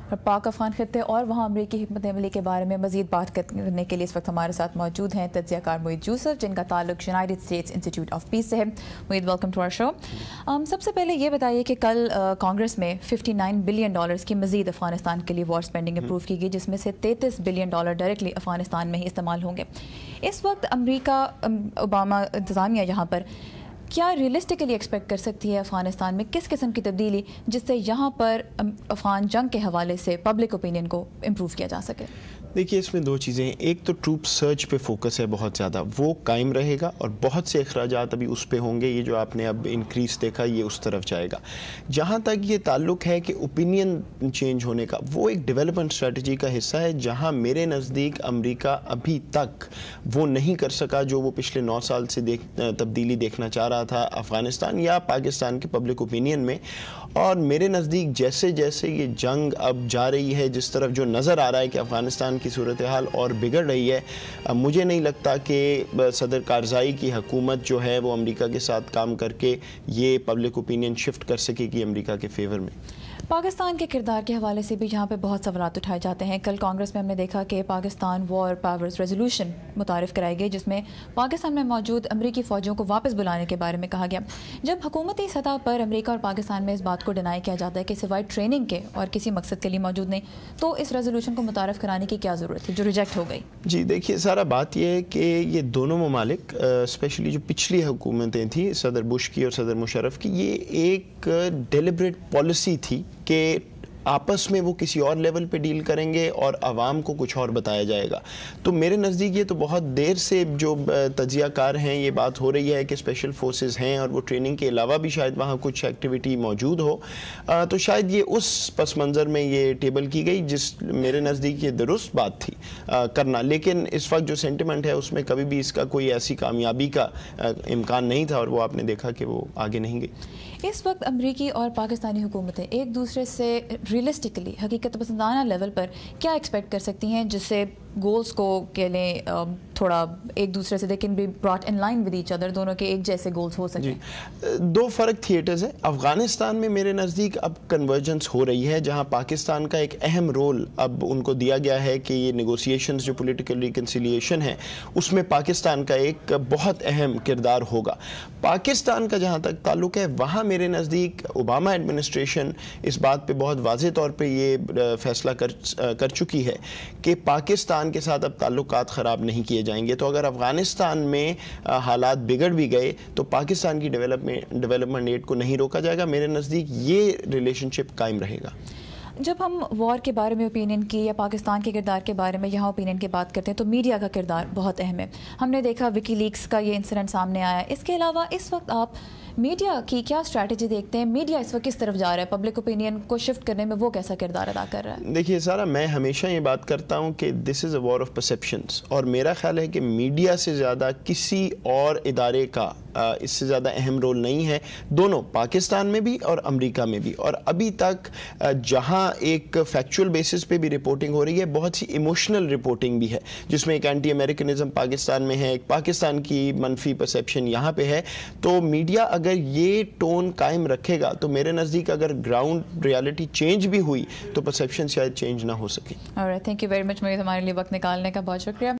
اور پاک افغان خطے اور وہاں امریکی حکمت عملی کے بارے میں مزید بات کرنے کے لیے اس وقت ہمارے ساتھ موجود ہیں تجزیہ کار موید یوسف، جن کا تعلق United States Institute of Peace سے ہے. موید، ویلکم ٹو آور شو. سب سے پہلے یہ بتائیے کہ کل کانگریس میں $59 بلین کی مزید افغانستان کے لیے وار اسپینڈنگ اپروو کی گئی، جس میں سے $33 بلین ڈائریکٹلی افغانستان میں ہی استعمال ہوں گے. اس وقت امریکہ اوباما انتظامیہ یہاں پر کیا ریئلسٹکلی ایکسپیکٹ کر سکتی ہے افغانستان میں کس قسم کی تبدیلی جس سے یہاں پر افغان جنگ کے حوالے سے پبلک اوپینین کو امپروو کیا جا سکے؟ دیکھیے، اس میں دو چیزیں ہیں. ایک تو ٹروپ سرچ پہ فوکس ہے بہت زیادہ، وہ قائم رہے گا اور بہت سے اخراجات ابھی اس پہ ہوں گے. یہ جو آپ نے اب انکریز دیکھا یہ اس طرف جائے گا. جہاں تک یہ تعلق ہے کہ اوپینین چینج ہونے کا، وہ ایک ڈیولپمنٹ اسٹریٹجی کا حصہ ہے جہاں میرے نزدیک امریکہ ابھی تک وہ نہیں کر سکا جو وہ پچھلے 9 سال سے تبدیلی دیکھنا چاہ رہا تھا افغانستان یا پاکستان کے پبلک اوپینین میں. اور میرے نزدیک جیسے جیسے یہ جنگ اب جا رہی ہے، جس طرف جو نظر آ رہا ہے کہ افغانستان کی صورتحال اور بگڑ رہی ہے، مجھے نہیں لگتا کہ صدر کارزائی کی حکومت جو ہے وہ امریکہ کے ساتھ کام کر کے یہ پبلک اوپینین شفٹ کر سکے گی امریکہ کے فیور میں. پاکستان کے کردار کے حوالے سے بھی یہاں پہ بہت سوالات اٹھائے جاتے ہیں. کل کانگریس میں ہم نے دیکھا کہ پاکستان وار پاورز ریزولوشن متعارف کرائی گئی، جس میں پاکستان میں موجود امریکی فوجیوں کو واپس بلانے کے بارے میں کہا گیا. جب حکومتی سطح پر امریکہ اور پاکستان میں اس بات کو ڈینائی کیا جاتا ہے کہ سوائے ٹریننگ کے اور کسی مقصد کے لیے موجود نہیں، تو اس ریزولوشن کو متعارف کرانے کی کیا ضرورت تھی جو ریجیکٹ ہو گئی؟ جی دیکھیے، سارا بات یہ ہے کہ یہ دونوں ممالک، اسپیشلی جو پچھلی حکومتیں تھیں صدر بش کی اور صدر مشرف کی، یہ ایک ڈیلیبریٹ پالیسی تھی کہ آپس میں وہ کسی اور لیول پہ ڈیل کریں گے اور عوام کو کچھ اور بتایا جائے گا. تو میرے نزدیک یہ تو بہت دیر سے جو تجزیہ کار ہیں یہ بات ہو رہی ہے کہ اسپیشل فورسز ہیں اور وہ ٹریننگ کے علاوہ بھی شاید وہاں کچھ ایکٹیویٹی موجود ہو. تو شاید یہ اس پس منظر میں یہ ٹیبل کی گئی، جس میرے نزدیک یہ درست بات تھی کرنا. لیکن اس وقت جو سینٹیمنٹ ہے اس میں کبھی بھی اس کا کوئی ایسی کامیابی کا امکان نہیں تھا، اور وہ آپ نے دیکھا کہ وہ آگے نہیں گئی. اس وقت امریکی اور پاکستانی حکومتیں ایک دوسرے سے ریئلسٹکلی حقیقت پسندانہ لیول پر کیا ایکسپیکٹ کر سکتی ہیں جس سے گولز کو کہہ لیں تھوڑا ایک دوسرے سے لیکن بھی brought in line with each other, دونوں کے ایک جیسے گولز ہو سکیں؟ جی، دو فرق تھیٹرز ہیں. افغانستان میں میرے نزدیک اب کنورجنس ہو رہی ہے، جہاں پاکستان کا ایک اہم رول اب ان کو دیا گیا ہے کہ یہ نیگوسیشنز جو پولیٹیکل ریکنسیلیشن ہے اس میں پاکستان کا ایک بہت اہم کردار ہوگا. پاکستان کا جہاں تک تعلق ہے، وہاں میرے نزدیک اوباما ایڈمنسٹریشن اس بات پہ بہت واضح طور پہ یہ فیصلہ کر چکی ہے کہ پاکستان کے ساتھ اب تعلقات خراب نہیں کیے جائیں گے. تو اگر افغانستان میں حالات بگڑ بھی گئے تو پاکستان کی ڈیولپمنٹ ایڈ کو نہیں روکا جائے گا. میرے نزدیک یہ ریلیشن شپ قائم رہے گا. جب ہم وار کے بارے میں اوپینین کی یا پاکستان کے کردار کے بارے میں یہاں اوپینین کی بات کرتے ہیں تو میڈیا کا کردار بہت اہم ہے. ہم نے دیکھا وکی لیکس کا یہ انسیڈنٹ سامنے آیا. اس کے علاوہ اس وقت آپ میڈیا کی کیا اسٹریٹجی دیکھتے ہیں؟ میڈیا اس وقت کس طرف جا رہا ہے؟ پبلک اوپینین کو شفٹ کرنے میں وہ کیسا کردار ادا کر رہا ہے؟ دیکھیے سارا، میں ہمیشہ یہ بات کرتا ہوں کہ دس از اے وار آف پرسیپشنز، اور میرا خیال ہے کہ میڈیا سے زیادہ کسی اور ادارے کا اس سے زیادہ اہم رول نہیں ہے، دونوں پاکستان میں بھی اور امریکہ میں بھی. اور ابھی تک جہاں ایک فیکچول بیسس پہ بھی رپورٹنگ ہو رہی ہے، بہت سی ایموشنل رپورٹنگ بھی ہے جس میں ایک اینٹی امریکنزم پاکستان میں ہے، ایک پاکستان کی منفی پرسیپشن یہاں پہ ہے. تو میڈیا اگر یہ ٹون قائم رکھے گا تو میرے نزدیک اگر گراؤنڈ ریالٹی چینج بھی ہوئی تو پرسیپشن شاید چینج نہ ہو سکے. Thank you very much Moeed, ہمارے لیے وقت نکالنے کا بہت شکریہ.